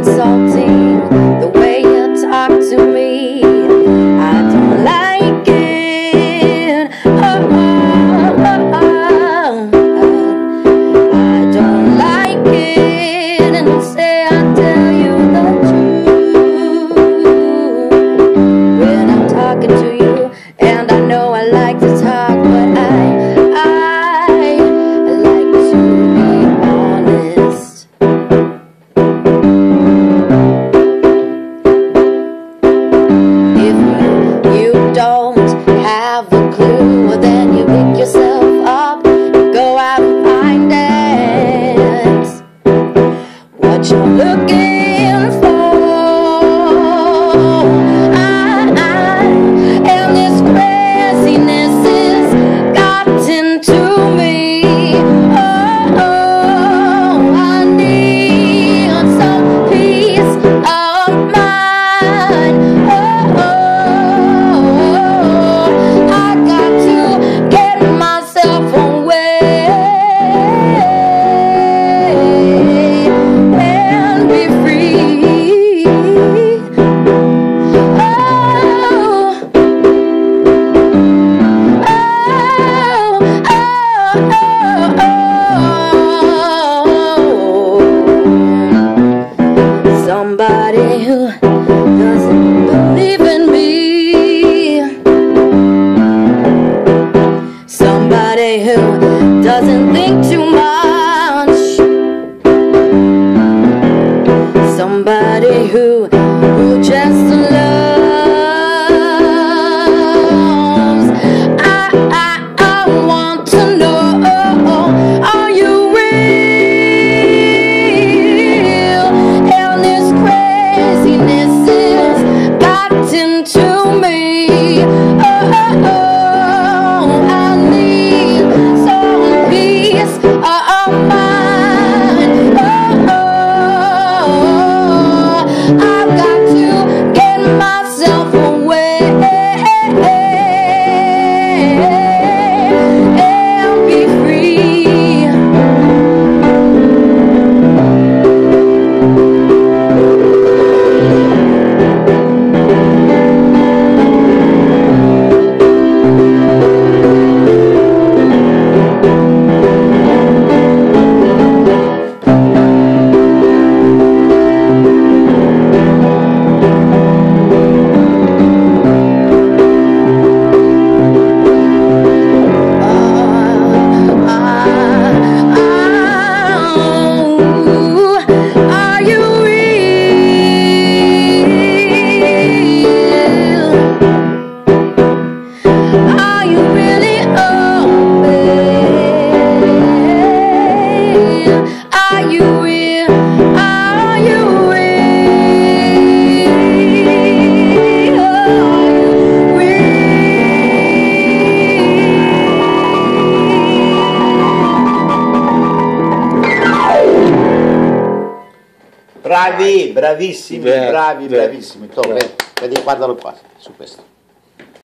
insulting the way you talk to me. I don't like it. Oh, oh, oh, oh. I don't like it. And say I tell you the truth when I'm talking to you. And I know I like to talk, but I like to be honest. If you don't have a clue, then you pick yourself up and go out and find it. What you're looking for. And this craziness has gotten to me. Oh, I need some peace of mind. I got to get myself away and be free. Somebody who doesn't believe in me. Somebody who doesn't think too much. Somebody who just loves. I want to know, are you real? And this craziness has gotten to me. I need some peace of mind. I've got to get myself away and be free. Bravi, bravissimi, bravi, bravissimi. Vedi, guardalo qua, su questo.